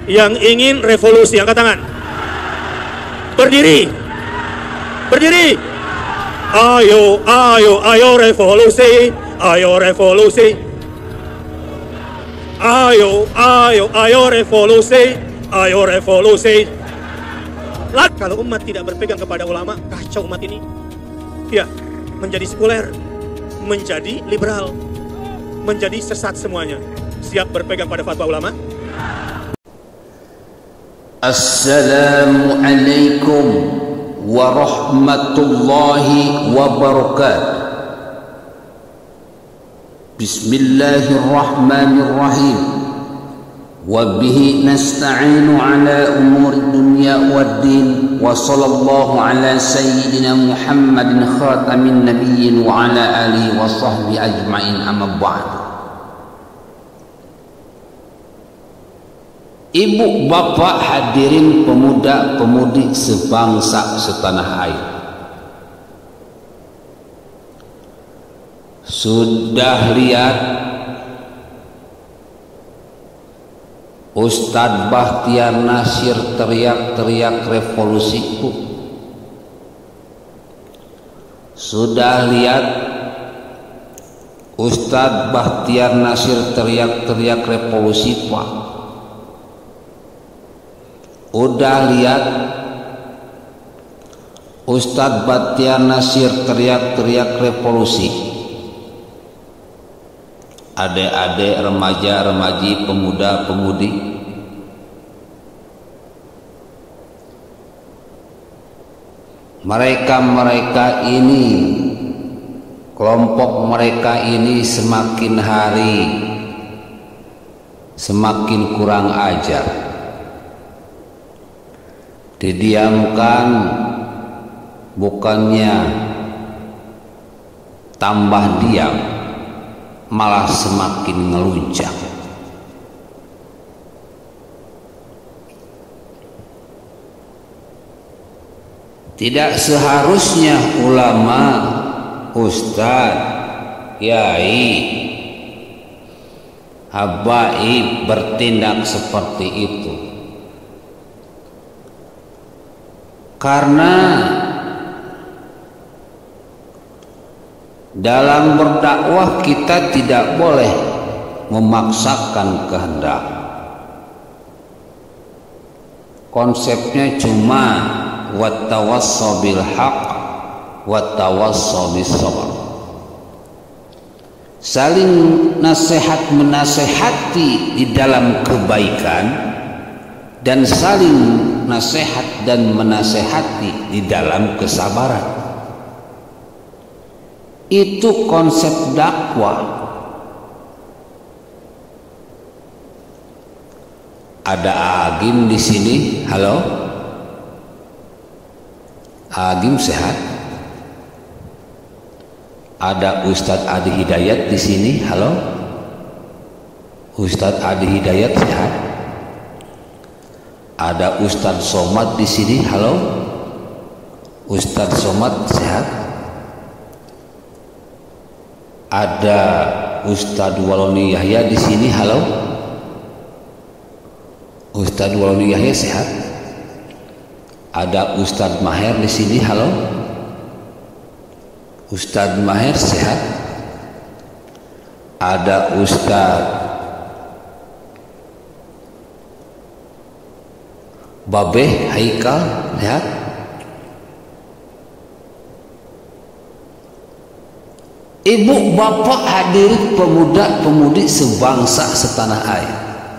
Yang ingin revolusi, angkat tangan. Berdiri. Berdiri. Ayo, ayo, ayo revolusi. Ayo revolusi. Ayo, ayo, ayo revolusi. Ayo revolusi. Kalau umat tidak berpegang kepada ulama, kacau umat ini. Ya, menjadi sekuler, menjadi liberal, menjadi sesat semuanya. Siap berpegang pada fatwa ulama? Assalamualaikum warahmatullahi wabarakatuh. Bismillahirrahmanirrahim. Wabihi nasta'inu ala umuri dunya waddin. Wa sallallahu ala sayyidina Muhammadin khatamin nabiyyin wa ala alihi wa sahbihi ajma'in, amma ba'du. Ibu bapak hadirin pemuda pemudi sebangsa setanah air, sudah lihat Ustadz Bahtiar Nasir teriak-teriak revolusi? Sudah lihat Ustadz Bahtiar Nasir teriak-teriak revolusi, Pak? Udah lihat Ustadz Bahtiar Nasir teriak-teriak revolusi? Adik-adik, remaja-remaji, pemuda-pemudi, mereka ini, kelompok mereka ini semakin hari semakin kurang ajar. Didiamkan bukannya tambah diam, malah semakin ngeluncang. Tidak seharusnya ulama, ustadz, kiai, habaib bertindak seperti itu. Karena dalam berdakwah kita tidak boleh memaksakan kehendak. Konsepnya cuma wattawassaw bil haqq wattawassaw bis sabr. Saling nasihat menasehati di dalam kebaikan dan saling nasihat dan menasehati di dalam kesabaran. Itu konsep dakwah. Ada Agim di sini, halo. Agim sehat? Ada Ustadz Adi Hidayat di sini, halo. Ustadz Adi Hidayat sehat? Ada Ustadz Somad di sini, halo. Ustadz Somad sehat? Ada Ustadz Waloni Yahya di sini, halo. Ustadz Waloni Yahya sehat? Ada Ustadz Maher di sini, halo. Ustadz Maher sehat? Ada Ustadz Babeh Haikal sehat? Ibu bapak hadirin pemuda pemudi sebangsa setanah air,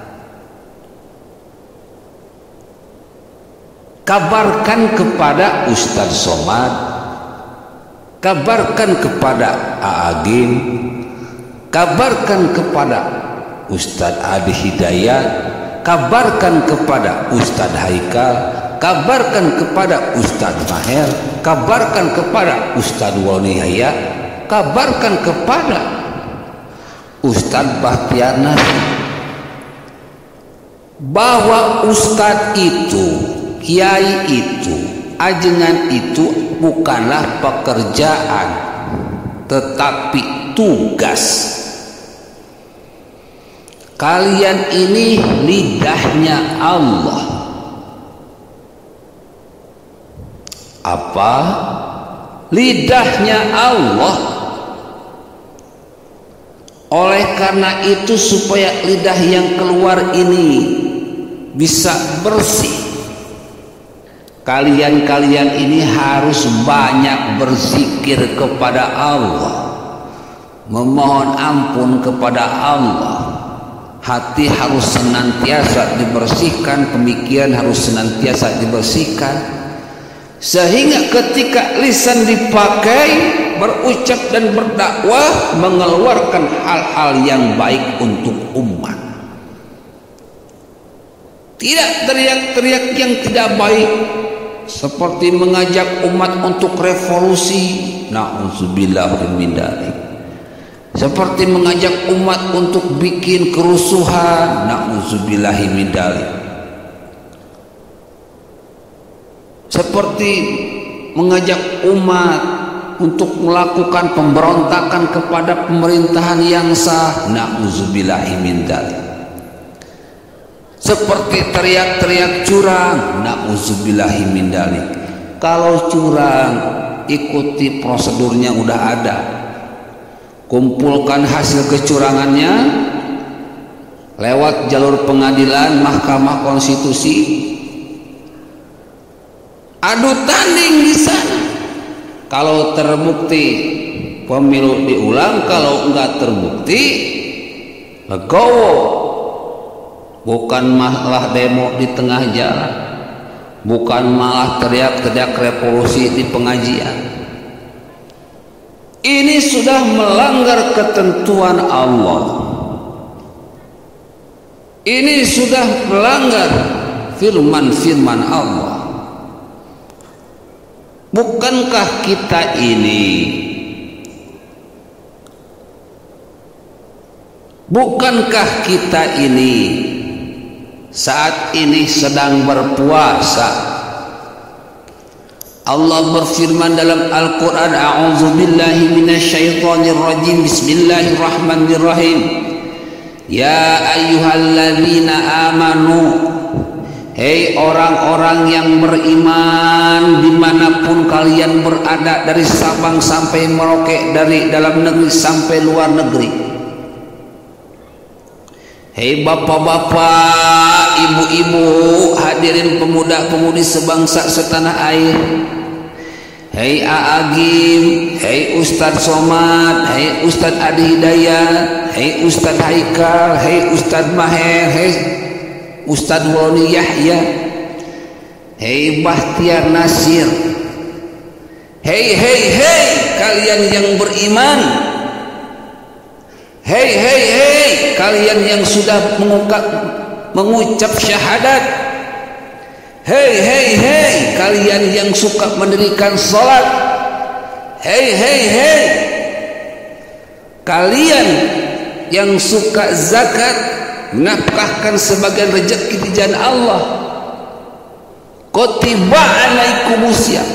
kabarkan kepada Ustadz Somad, kabarkan kepada Agim, kabarkan kepada Ustadz Adi Hidayat, kabarkan kepada Ustadz Haikal, kabarkan kepada Ustadz Maher, kabarkan kepada Ustadz Waloni Yahya, kabarkan kepada Ustadz Bahtiar Nasir bahwa Ustadz itu, kiai itu, ajengan itu bukanlah pekerjaan tetapi tugas. kalian ini lidahnya Allah. Apa? Lidahnya Allah. Oleh karena itu, supaya lidah yang keluar ini bisa bersih, kalian ini harus banyak berzikir kepada Allah, memohon ampun kepada Allah. Hati harus senantiasa dibersihkan, pemikiran harus senantiasa dibersihkan, sehingga ketika lisan dipakai berucap dan berdakwah, mengeluarkan hal-hal yang baik untuk umat. Tidak teriak-teriak yang tidak baik, seperti mengajak umat untuk revolusi, na'udzubillah min dzalik. Seperti mengajak umat untuk bikin kerusuhan, na'udzubillah min dzalik. Seperti mengajak umat untuk melakukan pemberontakan kepada pemerintahan yang sah, na'udzubillah min dzalik. Seperti teriak-teriak curang, na'udzubillah min dzalik. Kalau curang, ikuti prosedurnya udah ada. Kumpulkan hasil kecurangannya lewat jalur pengadilan, Mahkamah Konstitusi. Adu tanding di sana. Kalau terbukti pemilu diulang, kalau enggak terbukti legowo. Bukan malah demo di tengah jalan, bukan malah teriak-teriak revolusi di pengajian. Ini sudah melanggar ketentuan Allah. Ini sudah melanggar firman-firman Allah. Bukankah kita ini, saat ini sedang berpuasa? Allah berfirman dalam Al-Quran, a'udzubillahi minasyaitonirrajim, bismillahirrahmanirrahim. Ya ayyuhalladzina amanu, hei orang-orang yang beriman, dimanapun kalian berada, dari Sabang sampai Merauke, dari dalam negeri sampai luar negeri. Hei bapak-bapak, ibu-ibu, hadirin pemuda-pemudi sebangsa setanah air. Hei Aagim, hei Ustadz Somad, hei Ustadz Adi Hidayat, hei Ustadz Haikal, hei Ustadz Maher, hei Ustadz Wali Yahya, hei Bahtiar Nasir. Hei kalian yang beriman. Hei kalian yang sudah mengucap syahadat. Hei kalian yang suka mendirikan sholat. Hei kalian yang suka zakat, menafkahkan sebagian rezeki di jalan Allah. Kutiba alaikumusiyam.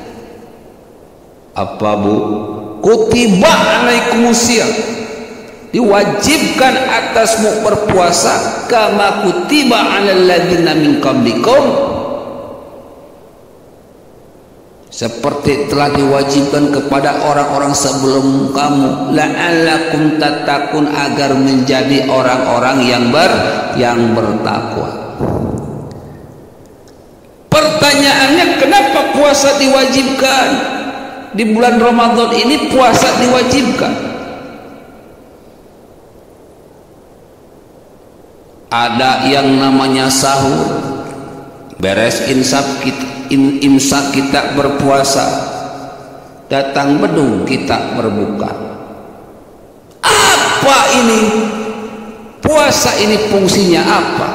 Apa bu? Kutiba alaikumusiyam. Diwajibkan atasmu berpuasa, kama kutiba alal ladzina min qablikum, seperti telah diwajibkan kepada orang-orang sebelum kamu, la'allakum tattaqun, agar menjadi orang-orang yang bertakwa. Pertanyaannya, kenapa puasa diwajibkan? Di bulan Ramadan ini puasa diwajibkan. Ada yang namanya sahur, beres imsak kita berpuasa, datang bedung kita berbuka. Apa ini? Puasa ini fungsinya apa?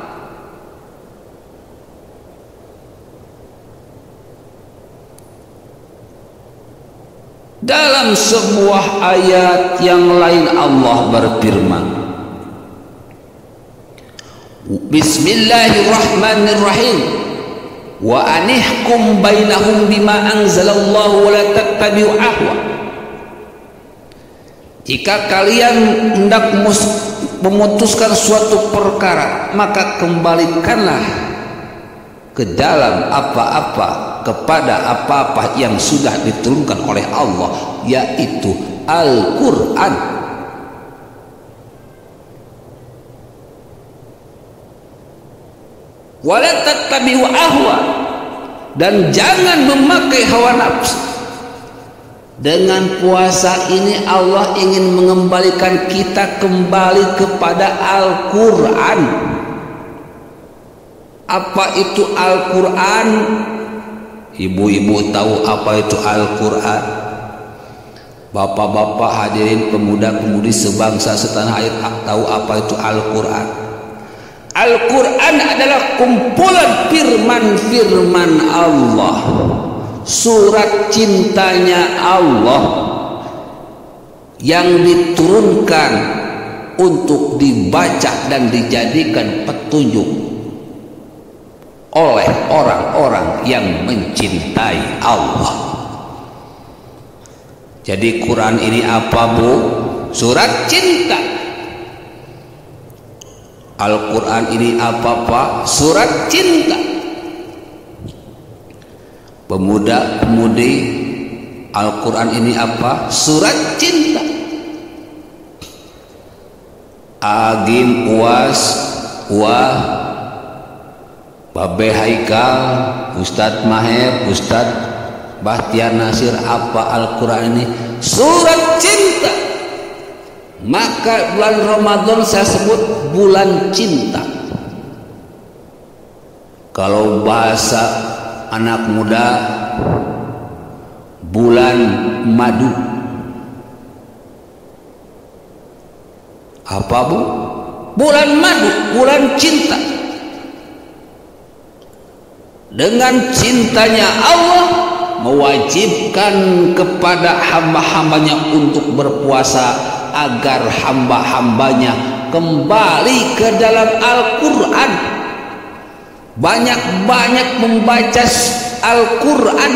Dalam sebuah ayat yang lain Allah berfirman, Bismillahirrahmanirrahim. Wa anihkum bainahum bima anzalallahu wa la tattabi'u ahwa. Jika kalian hendak memutuskan suatu perkara, maka kembalikanlah ke dalam apa-apa, kepada apa-apa yang sudah diturunkan oleh Allah, yaitu Al-Quran. Wala tattabi'u ahwa, dan jangan memakai hawa nafsu. Dengan puasa ini Allah ingin mengembalikan kita kembali kepada Al-Quran. Apa itu Al-Quran? Ibu-ibu tahu apa itu Al-Quran? Bapak-bapak hadirin pemuda-pemudi sebangsa setanah air tahu apa itu Al-Quran? Al-Quran adalah kumpulan firman-firman Allah, surat cintanya Allah yang diturunkan untuk dibaca dan dijadikan petunjuk oleh orang-orang yang mencintai Allah. Jadi Quran ini apa, Bu? Surat cinta. Al-Quran ini apa, Pak? Surat cinta. Pemuda-pemudi, Al-Quran ini apa? Surat cinta. Agim, Uas, Wah, Babe Haikal, Ustadz Maher, Ustadz Bahtiar Nasir, apa Al-Quran ini? Surat cinta. Maka bulan Ramadan saya sebut bulan cinta. Kalau bahasa anak muda, bulan madu. Apa, Bu? Bulan madu, bulan cinta. Dengan cintanya Allah mewajibkan kepada hamba-hambanya untuk berpuasa, agar hamba-hambanya kembali ke dalam Al-Quran, banyak-banyak membaca Al-Quran,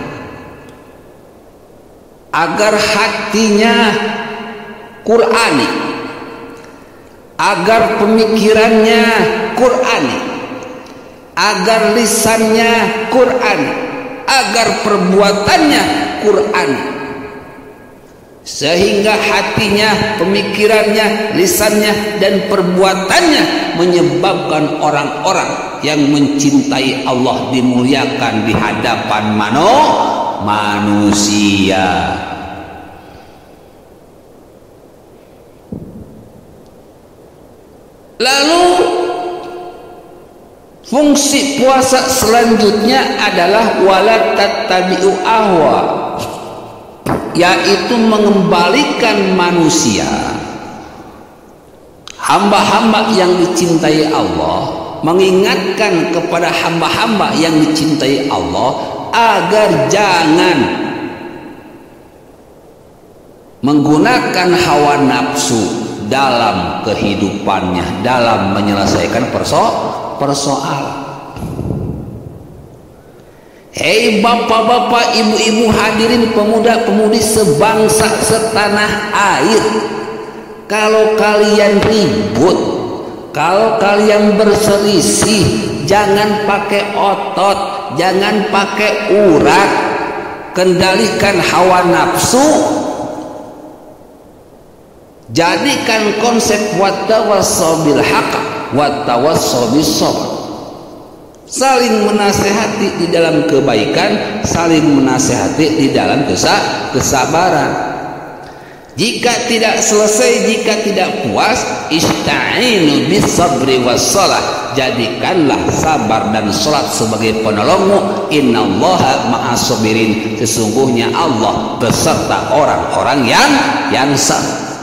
agar hatinya Qurani, agar pemikirannya Qurani, agar lisannya Qurani, agar perbuatannya Qurani, sehingga hatinya, pemikirannya, lisannya, dan perbuatannya menyebabkan orang-orang yang mencintai Allah dimuliakan di hadapan manusia. Lalu fungsi puasa selanjutnya adalah wala tattabi'u ahwa, yaitu mengembalikan manusia, hamba-hamba yang dicintai Allah, mengingatkan kepada hamba-hamba yang dicintai Allah agar jangan menggunakan hawa nafsu dalam kehidupannya, dalam menyelesaikan persoalan. Hei bapak-bapak, ibu-ibu, hadirin pemuda-pemudi sebangsa setanah air, kalau kalian ribut, kalau kalian berselisih, jangan pakai otot, jangan pakai urat, kendalikan hawa nafsu. Jadikan konsep wattawassaw bil haqq wattawassaw bis sabr. Saling menasehati di dalam kebaikan, saling menasehati di dalam kesabaran. Jika tidak selesai, jika tidak puas, ista'inu bis sabri was shalah. Jadikanlah sabar dan salat sebagai penolongmu. Innallaha ma'as sabirin. Sesungguhnya Allah beserta orang-orang yang sabar.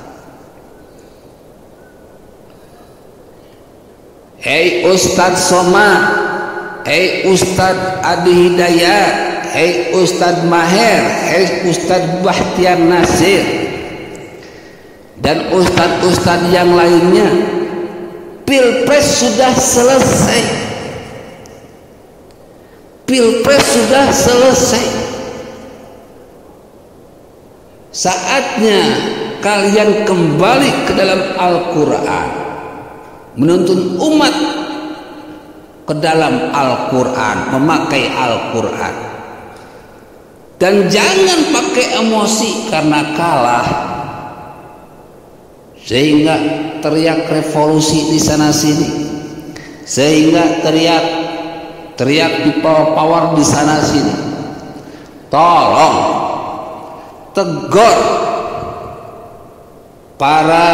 Hei Ustadz Somad, hei Ustadz Adi Hidayat, hei Ustadz Maher, hei Ustadz Bahtiar Nasir, dan ustadz-ustadz yang lainnya, Pilpres sudah selesai. Pilpres sudah selesai. Saatnya kalian kembali ke dalam Al-Quran, menuntun umat ke dalam Al-Quran, memakai Al-Quran. Dan jangan pakai emosi karena kalah sehingga teriak revolusi di sana sini, sehingga teriak people power di sana sini. Tolong tegur para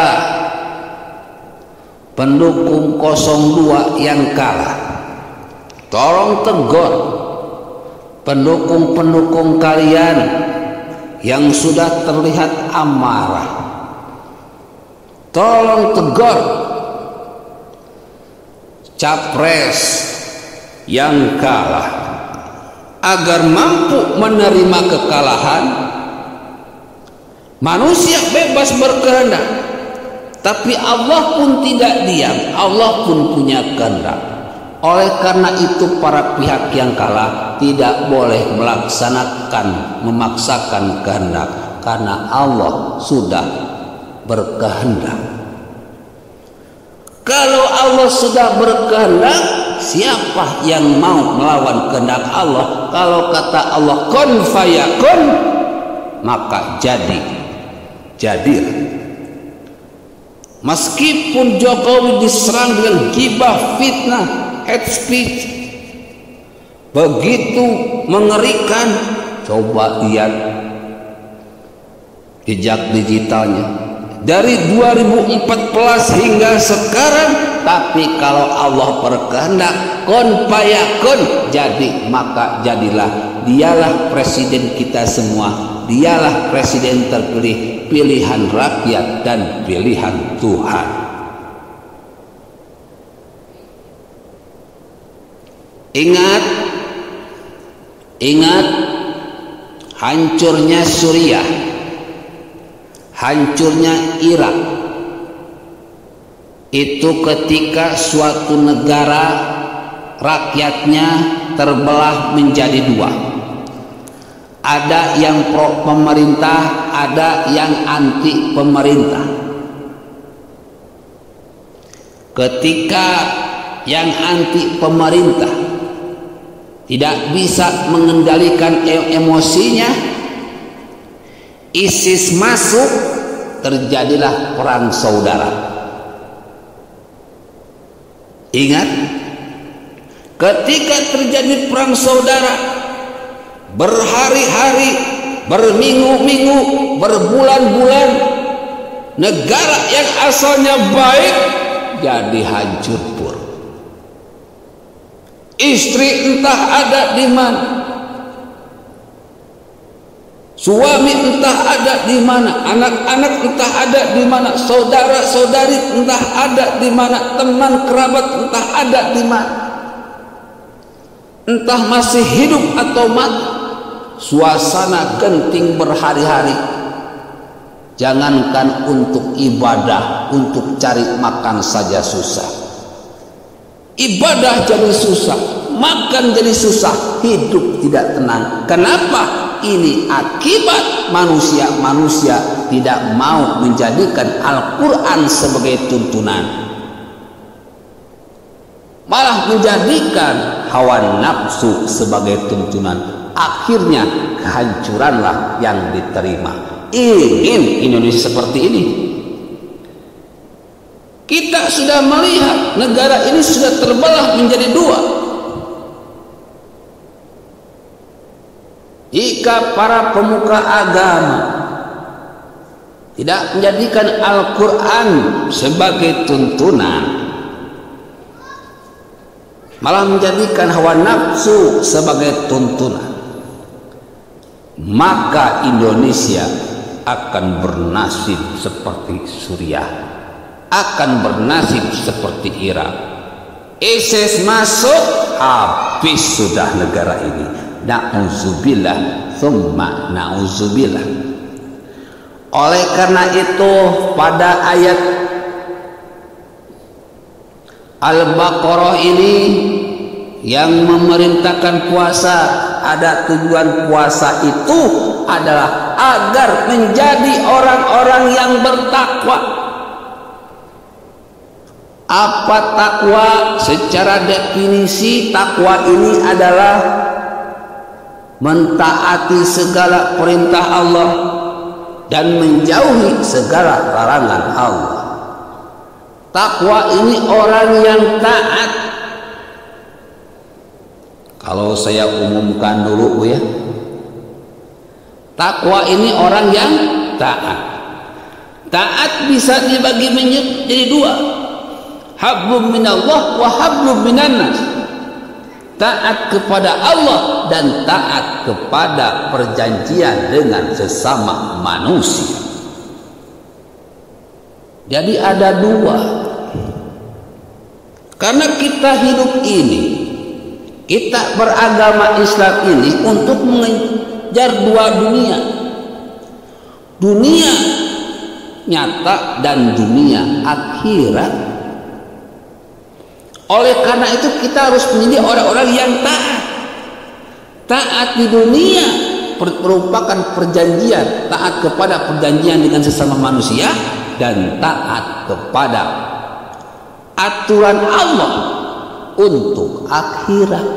pendukung 02 yang kalah. Tolong tegur pendukung-pendukung kalian yang sudah terlihat amarah. Tolong tegur capres yang kalah agar mampu menerima kekalahan. Manusia bebas berkehendak, tapi Allah pun tidak diam. Allah pun punya kehendak. Oleh karena itu para pihak yang kalah tidak boleh memaksakan kehendak, karena Allah sudah berkehendak. Kalau Allah sudah berkehendak, siapa yang mau melawan kehendak Allah? Kalau kata Allah kun fayakun, maka jadilah. Meskipun Jokowi diserang dengan gibah, fitnah, hate speech begitu mengerikan, coba lihat jejak digitalnya dari 2014 hingga sekarang. Tapi kalau Allah berkehendak, kun fayakun, jadi maka jadilah. Dialah presiden kita semua, dialah presiden terpilih, pilihan rakyat dan pilihan Tuhan. Ingat hancurnya Suriah, hancurnya Irak, itu ketika suatu negara rakyatnya terbelah menjadi dua. Ada yang pro pemerintah, ada yang anti pemerintah. Ketika yang anti pemerintah tidak bisa mengendalikan emosinya, ISIS masuk, terjadilah perang saudara. Ingat, ketika terjadi perang saudara, berhari-hari, berminggu-minggu, berbulan-bulan, negara yang asalnya baik jadi hancur pur. Istri entah ada di mana, suami entah ada di mana, anak-anak entah ada di mana, saudara-saudari entah ada di mana, teman kerabat entah ada di mana, entah masih hidup atau mati. Suasana genting berhari-hari. Jangankan untuk ibadah, untuk cari makan saja susah. Ibadah jadi susah, makan jadi susah, hidup tidak tenang. Kenapa? Ini akibat manusia tidak mau menjadikan Al-Quran sebagai tuntunan, malah menjadikan hawa nafsu sebagai tuntunan. Akhirnya kehancuranlah yang diterima. Ingin Indonesia seperti ini? Kita sudah melihat negara ini sudah terbelah menjadi dua. Jika para pemuka agama tidak menjadikan Al-Quran sebagai tuntunan, malah menjadikan hawa nafsu sebagai tuntunan, maka Indonesia akan bernasib seperti Suriah, akan bernasib seperti Irak. ISIS masuk, habis sudah negara ini. Na'udzubillah, thumma na'udzubillah. Oleh karena itu pada ayat Al-Baqarah ini yang memerintahkan puasa, ada tujuan puasa itu adalah agar menjadi orang-orang yang bertakwa. Apa takwa? Secara definisi takwa ini adalah mentaati segala perintah Allah dan menjauhi segala larangan Allah. Takwa ini orang yang taat. Kalau saya umumkan dulu, Bu, ya. Takwa ini orang yang taat. Taat bisa dibagi menjadi dua. Hablum minallah wa hablum minannas. Taat kepada Allah dan taat kepada perjanjian dengan sesama manusia. Jadi ada dua. Karena kita hidup ini, kita beragama Islam ini untuk mengejar dua dunia. Dunia nyata dan dunia akhirat. Oleh karena itu kita harus menjadi orang-orang yang taat. Taat di dunia merupakan perjanjian, taat kepada perjanjian dengan sesama manusia, dan taat kepada aturan Allah untuk akhirat.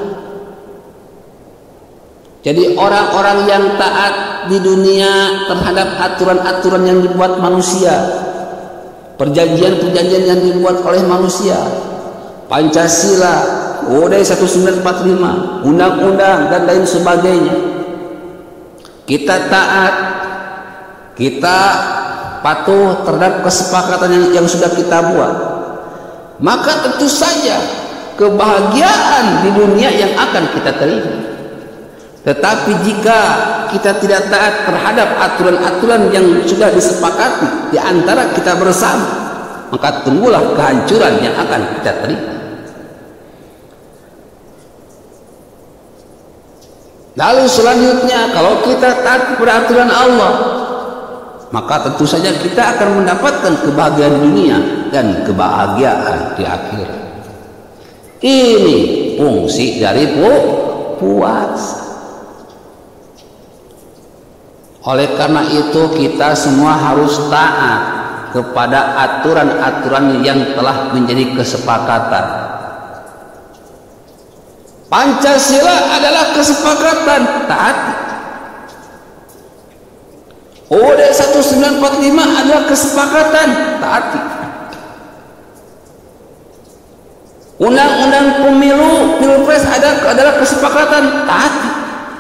Jadi orang-orang yang taat di dunia terhadap aturan-aturan yang dibuat manusia, perjanjian-perjanjian yang dibuat oleh manusia, Pancasila, UUD 1945, undang-undang dan lain sebagainya, kita taat, kita patuh terhadap kesepakatan yang sudah kita buat, maka tentu saja kebahagiaan di dunia yang akan kita terima. Tetapi jika kita tidak taat terhadap aturan-aturan yang sudah disepakati di antara kita bersama, maka tunggulah kehancuran yang akan kita terima. Lalu selanjutnya, kalau kita taat kepada aturan Allah, maka tentu saja kita akan mendapatkan kebahagiaan dunia dan kebahagiaan di akhirat. Ini fungsi dari puasa. Oleh karena itu kita semua harus taat kepada aturan-aturan yang telah menjadi kesepakatan. Pancasila adalah kesepakatan, taati. UUD 1945 adalah kesepakatan, taati. Undang-undang pemilu, pilpres adalah kesepakatan, taati.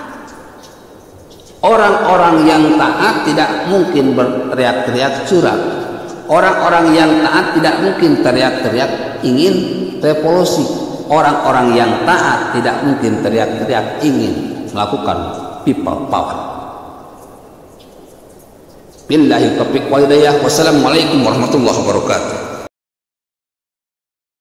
Orang-orang yang taat tidak mungkin berteriak-teriak curang. Orang-orang yang taat tidak mungkin teriak-teriak ingin revolusi. Orang-orang yang taat tidak mungkin teriak-teriak ingin melakukan people power. Billahi taufiq wal hidayah. Wassalamualaikum warahmatullahi wabarakatuh.